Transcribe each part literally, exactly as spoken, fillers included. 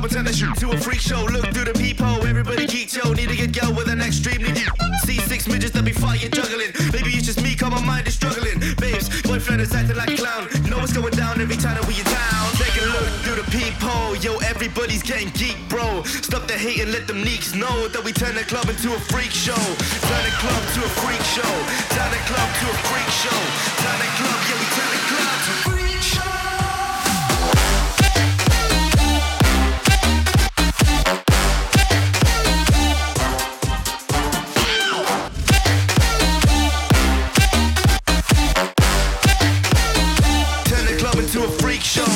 club and turn that shit to a freak show. Look through the peephole, everybody geek, yo. Need to get girl with an extremely deep. See six midgets that be fire juggling. Maybe it's just me, cause my mind is struggling. Babes, boyfriend is acting like a clown. You know what's going down every time that we in town. Take a look through the peephole, yo. Everybody's getting geek, bro. Stop the hate and let them leaks know that we turn the club into a freak show. Turn the club to a freak show. Turn the club to a freak show. Turn the club, yeah, we turn the club to a freak show. To a freak show.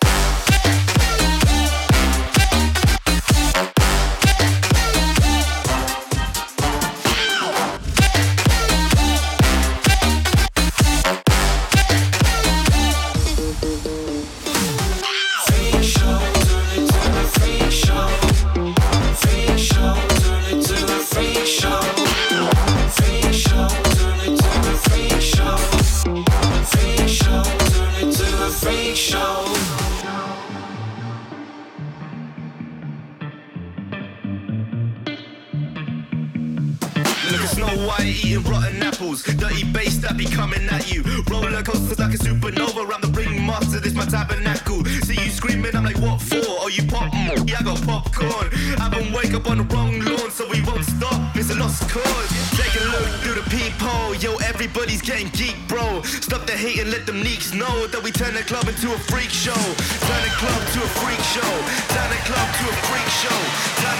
Eating rotten apples, dirty bass that be coming at you. Roller coasters like a supernova around the ringmaster, this my tabernacle. See you screaming, I'm like, what for? Oh, you pop? Mm, yeah, I got popcorn. Haven't wake up on the wrong lawn, so we won't stop. It's a lost cause. Take a look through the peephole, yo, everybody's getting geek, bro. Stop the hate and let them leaks know that we turn the club into a freak show. Turn the club to a freak show. Turn the club to a freak show. Turn